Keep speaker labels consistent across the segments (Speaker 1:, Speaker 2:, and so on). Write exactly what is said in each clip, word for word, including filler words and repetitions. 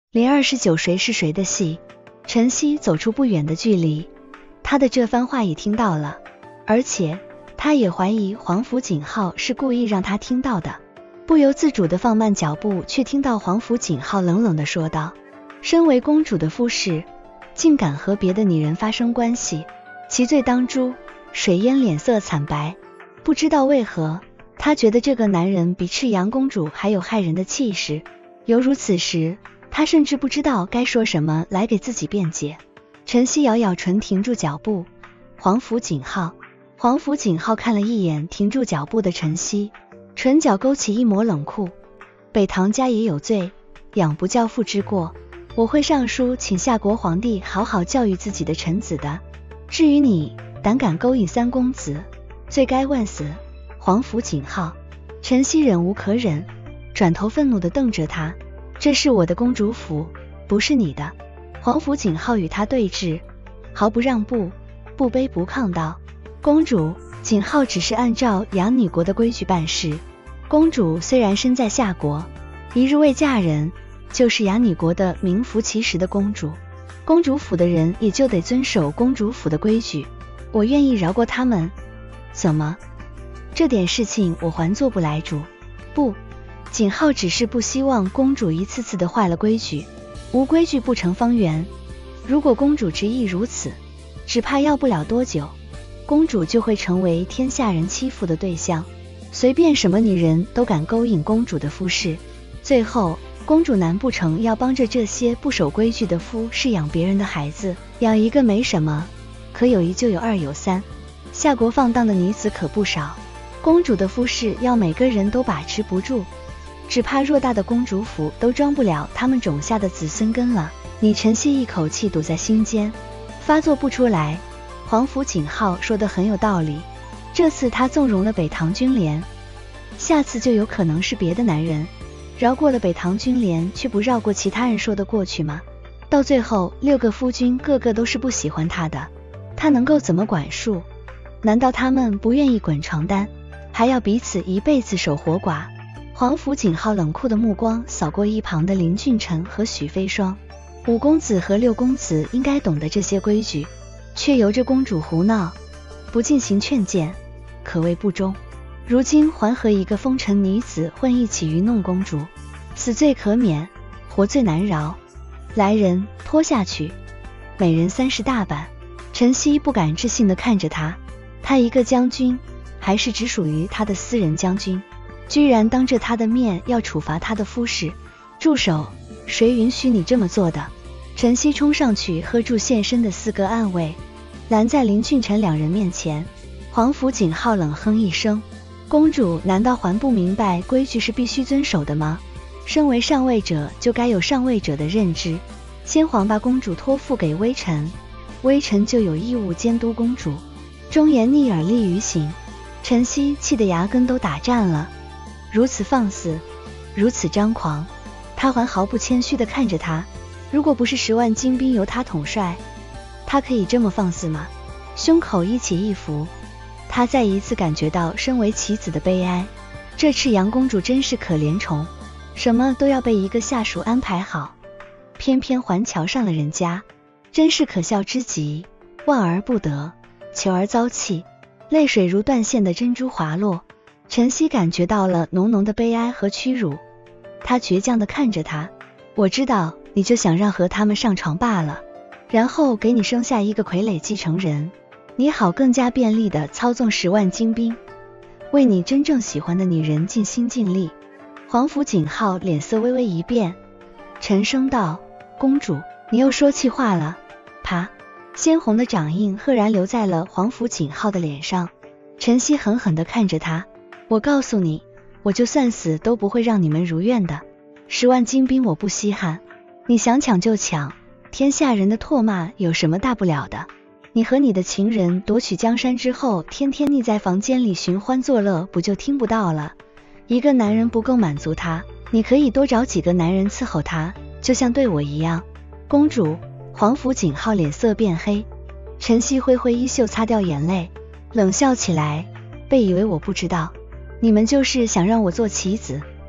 Speaker 1: 零二十九谁是谁的戏。晨曦走出不远的距离，他的这番话已听到了，而且他也怀疑黄甫景浩是故意让他听到的。不由自主地放慢脚步，却听到黄甫景浩冷冷地说道：身为公主的夫氏，竟敢和别的女人发生关系，其罪当诛。水烟脸色惨白，不知道为何，他觉得这个男人比赤阳公主还有害人的气势，犹如此时他甚至不知道该说什么来给自己辩解。晨曦咬咬唇，停住脚步。黄甫景浩。黄甫景浩看了一眼停住脚步的晨曦，唇角勾起一抹冷酷。北唐家也有罪，养不教父之过，我会上书请夏国皇帝好好教育自己的臣子的。至于你胆敢勾引三公子，罪该万死。黄甫景浩。晨曦忍无可忍，转头愤怒地瞪着他，这是我的公主府，不是你的。黄甫景浩与他对峙，毫不让步，不卑不亢道：公主，景浩只是按照养女国的规矩办事，公主虽然身在夏国，一日未嫁人，就是养女国的名副其实的公主，公主府的人也就得遵守公主府的规矩，我愿意饶过他们。怎么？这点事情我还做不来主。不，景浩只是不希望公主一次次的坏了规矩，无规矩不成方圆。如果公主执意如此，只怕要不了多久，公主就会成为天下人欺负的对象，随便什么女人都敢勾引公主的夫氏，最后公主难不成要帮着这些不守规矩的夫氏养别人的孩子？养一个没什么，可有一就有二有三，夏国放荡的女子可不少，公主的夫氏要每个人都把持不住，只怕偌大的公主府都装不了他们种下的子孙根了。你晨曦一口气堵在心间，发作不出来。黄甫景浩说得很有道理，这次他纵容了北唐军连，下次就有可能是别的男人，饶过了北唐军连，却不绕过其他人，说得过去吗？到最后六个夫君个个都是不喜欢他的，他能够怎么管束？难道他们不愿意滚床单，还要彼此一辈子守活寡？黄甫景浩冷酷的目光扫过一旁的林俊臣和许飞霜，五公子和六公子应该懂得这些规矩，却由着公主胡闹，不进行劝谏，可谓不忠。如今还和一个风尘女子混一起愚弄公主，死罪可免，活罪难饶。来人，拖下去，每人三十大板。晨曦不敢置信地看着他，他一个将军，还是只属于他的私人将军，居然当着他的面要处罚他的夫氏。住手！谁允许你这么做的？晨曦冲上去喝住现身的四个暗卫，拦在林俊臣两人面前。黄甫景浩冷哼一声，公主难道还不明白规矩是必须遵守的吗？身为上位者就该有上位者的认知，先皇把公主托付给微臣，微臣就有义务监督公主，忠言逆耳利于行。晨曦气得牙根都打颤了，如此放肆，如此张狂，他还毫不谦虚地看着他。如果不是十万精兵由他统帅，他可以这么放肆吗？胸口一起一伏，他再一次感觉到身为棋子的悲哀。这赤阳公主真是可怜虫，什么都要被一个下属安排好，偏偏还瞧上了人家，真是可笑之极。望而不得，求而遭弃，泪水如断线的珍珠滑落。晨曦感觉到了浓浓的悲哀和屈辱，他倔强地看着他，我知道你就想让和他们上床罢了，然后给你生下一个傀儡继承人，你好更加便利地操纵十万精兵，为你真正喜欢的女人尽心尽力。黄甫景浩脸色微微一变，沉声道：公主，你又说气话了。啪，鲜红的掌印赫然留在了黄甫景浩的脸上。晨曦狠狠地看着他，我告诉你，我就算死都不会让你们如愿的，十万精兵我不稀罕，你想抢就抢，天下人的唾骂有什么大不了的？你和你的情人夺取江山之后，天天腻在房间里寻欢作乐，不就听不到了？一个男人不够满足他，你可以多找几个男人伺候他，就像对我一样。公主。黄甫景浩脸色变黑，晨曦挥挥衣袖擦掉眼泪，冷笑起来，被以为我不知道，你们就是想让我做棋子。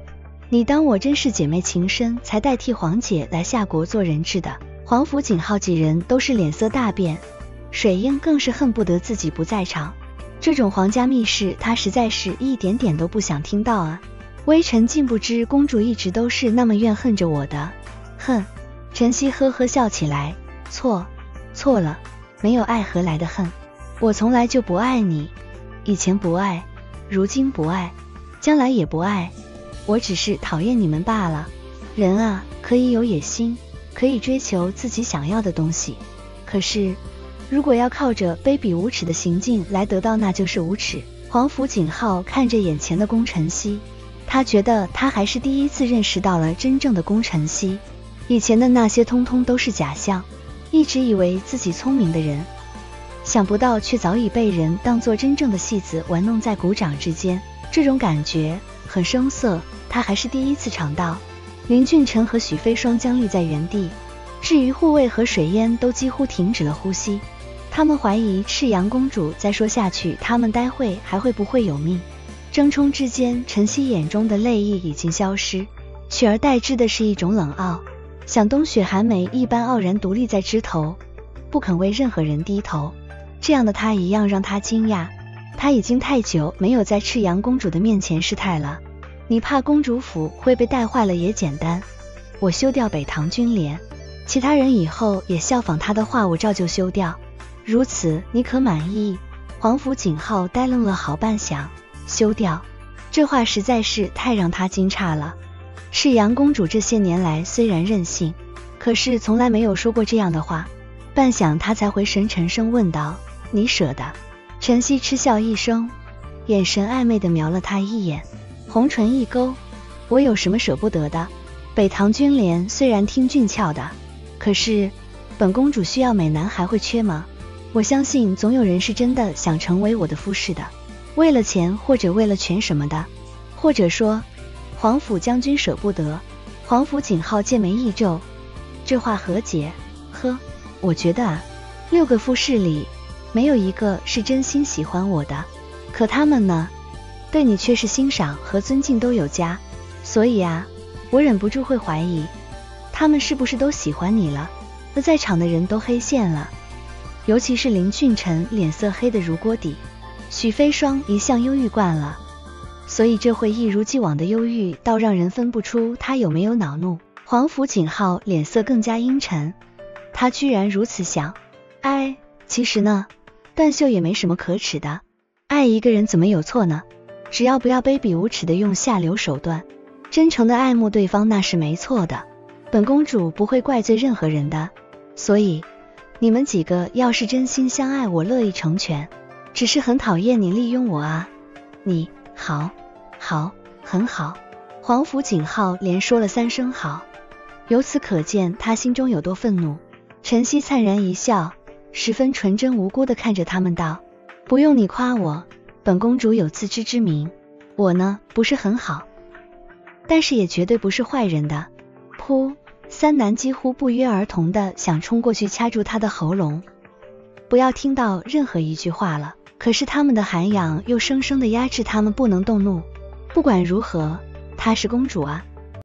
Speaker 1: 你当我真是姐妹情深，才代替皇姐来夏国做人质的。皇甫景浩几人都是脸色大变，水英更是恨不得自己不在场。这种皇家密事，他实在是一点点都不想听到啊。微臣竟不知公主一直都是那么怨恨着我的。恨。晨曦呵呵笑起来，错，错了，没有爱何来的恨？我从来就不爱你，以前不爱，如今不爱，将来也不爱，我只是讨厌你们罢了。人啊，可以有野心，可以追求自己想要的东西，可是如果要靠着卑鄙无耻的行径来得到，那就是无耻。皇甫景浩看着眼前的宫晨曦，他觉得他还是第一次认识到了真正的宫晨曦，以前的那些通通都是假象，一直以为自己聪明的人，想不到却早已被人当作真正的戏子玩弄在股掌之间，这种感觉很生涩，他还是第一次尝到。林俊臣和许飞双僵立在原地，至于护卫和水烟都几乎停止了呼吸，他们怀疑赤阳公主再说下去，他们待会还会不会有命。争冲之间，晨曦眼中的泪意已经消失，取而代之的是一种冷傲，像冬雪寒梅一般傲然独立在枝头，不肯为任何人低头。这样的他一样让他惊讶，他已经太久没有在赤阳公主的面前失态了。你怕公主府会被带坏了也简单，我休掉北唐军连，其他人以后也效仿他的话，我照旧休掉，如此你可满意？皇甫景浩呆愣了好半晌，休掉，这话实在是太让他惊诧了。赤阳公主这些年来虽然任性，可是从来没有说过这样的话。半晌他才回神，沉声问道，你舍得？晨曦嗤笑一声，眼神暧昧地瞄了他一眼，红唇一勾，我有什么舍不得的？北唐军连虽然听俊俏的，可是本公主需要美男还会缺吗？我相信总有人是真的想成为我的夫士的，为了钱或者为了权什么的。或者说皇甫将军舍不得？皇甫景浩剑眉一皱，这话何解？呵，我觉得啊，六个夫士里没有一个是真心喜欢我的，可他们呢，对你却是欣赏和尊敬都有加，所以啊，我忍不住会怀疑，他们是不是都喜欢你了？那在场的人都黑线了，尤其是林俊臣脸色黑得如锅底，许飞双一向忧郁惯了，所以这会一如既往的忧郁到让人分不出他有没有恼怒。皇甫景浩脸色更加阴沉，他居然如此想，哎，其实呢，段秀也没什么可耻的，爱一个人怎么有错呢？只要不要卑鄙无耻的用下流手段，真诚的爱慕对方那是没错的，本公主不会怪罪任何人的，所以你们几个要是真心相爱，我乐意成全，只是很讨厌你利用我啊。你好，好，很好。皇甫景浩连说了三声好，由此可见他心中有多愤怒。晨曦灿然一笑，十分纯真无辜地看着他们道，不用你夸我，本公主有自知之明，我呢不是很好，但是也绝对不是坏人的。噗，三男几乎不约而同地想冲过去掐住他的喉咙，不要听到任何一句话了，可是他们的涵养又生生地压制他们不能动怒。不管如何，她是公主啊，